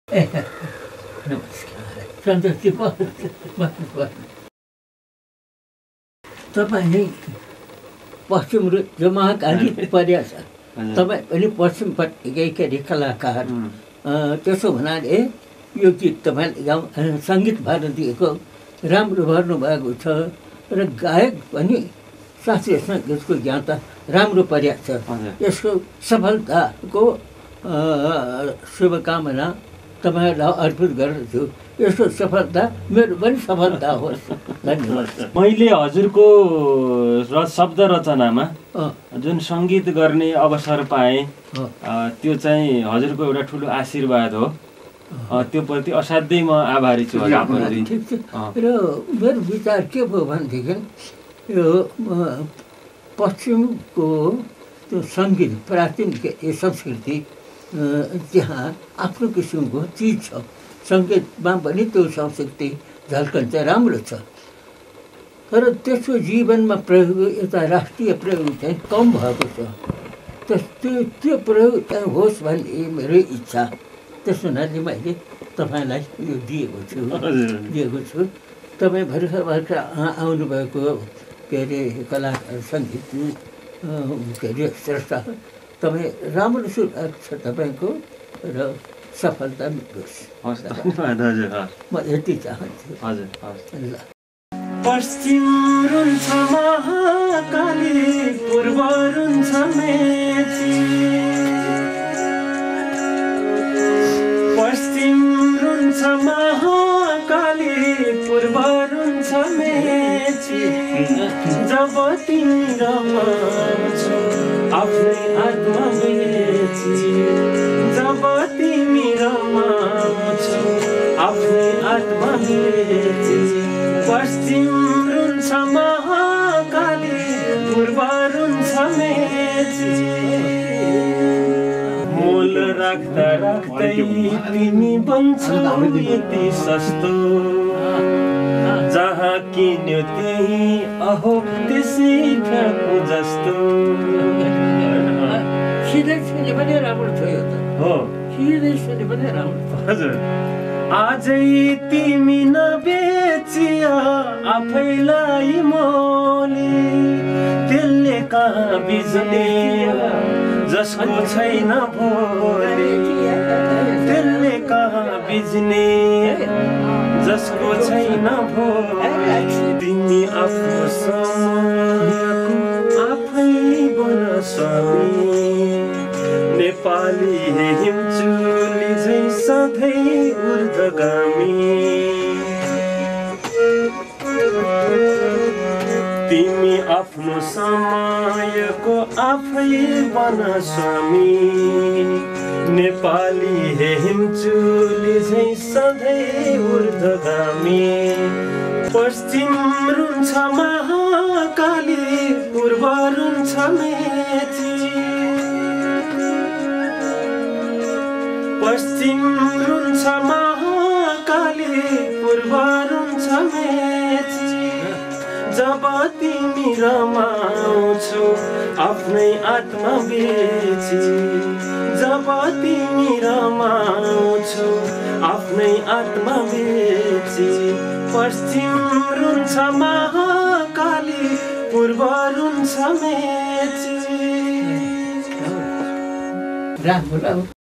तपाईँ पश्चिम जो महाकाली पर्या छ तपाईँ पनि पश्चिमपट्टिकै कलाकार त्यसो हुनाले यो गीत तपाईँले सङ्गीत भारतीको राम्रो गर्नुभएको छ र गायक पनि शास्त्रीय सङ्गीतको ज्ञाता राम्रो पर्या छ। यसको सफलताको शुभकामना तपाईँहरूलाई अर्पित गर्दछु। यसको सफलता मेरो पनि सफलता होस्। धन्यवाद। मैले हजुरको शब्द रचनामा जुन सङ्गीत गर्ने अवसर पाएँ त्यो चाहिँ हजुरको एउटा ठुलो आशीर्वाद हो। त्यो प्रति असाध्यै म आभारी छु हजुरप्रति। ठिक छ। र मेरो विचार के भयो भनेदेखि यो पश्चिमको त्यो सङ्गीत प्राचीन संस्कृति त्यहाँ आफ्नो किसिमको चिज छ। सङ्गीतमा पनि त्यो संस्कृति झल्कन्छ, राम्रो छ। तर त्यसको जीवनमा प्रयोग यता राष्ट्रिय प्रयोग चाहिँ कम भएको छ। त्यो प्रयोग चाहिँ होस् भन्ने मेरो इच्छा। त्यस हुनाले मैले तपाईँलाई यो दिएको छु। तपाईँ भर्खर आउनुभएको के अरे कलाकार सङ्गीत के अरे स्रष्टा तपाईँ राम्रो सुरुवात छ तपाईँको र सफलता मिलोस्। धन्यवाद हजुर। म यति चाहन्छु। हजुर ल। पश्चिम रुन्छ महाकाली, पूर्व रुन्छ मेची। पश्चिम रुन्छ महाकाली, पूर्व रुन्छ मेची। जब तिमी रमाउँछौ आफ्नै आत्मा बेची। जब तिमी रमाउँछौ आफ्नै आत्मा बेची। पश्चिम रुन्छ महाकाली, पूर्व रुन्छ मेची। मोल राख्दा राख्दै तिमी बन्छौ यति सस्तो। जहाँ किन्यो त्यही अहो त्यसै फ्याँको जस्तो। सिधै सुने पनि राम्रो छ यो त। हो सिधै सुने पनि राम्रो छ। हजुर। आजै तिमी नबेचिया आफैलाई मोली। त्यसले कहाँ बिज्ने जसको छैन भोलि। त्यसले कहाँ बिज्ने जसको छैन भोलि। तिमी आफ्नो समयको आफै बन स्वामी। नेपाली हिमचुली झै सधैँ ऊर्ध्वगामी। तिमी आफ्नो समयको आफै बन स्वामी। नेपाली हिमचुली झै सधैँ ऊर्ध्वगामी। पश्चिम रुन्छ महाकाली, पूर्व रुन्छ मेची। पश्चिम रुन्छ महाकाली, पूर्व रुन्छ मेची। जब तिमी रमाउँछौ आफ्नै आत्मा बेची। जब तिमी रमाउँछौ आफ्नै आत्मा बेची। पश्चिम रुन्छ महाकाली, पूर्व रुन्छ मेची।